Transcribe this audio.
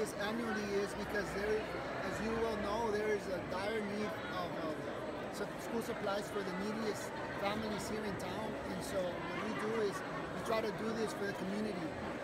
this annually is because there, as you well know, there is a dire need of school supplies for the neediest families here in town. And so what we do is we try to do this for the community.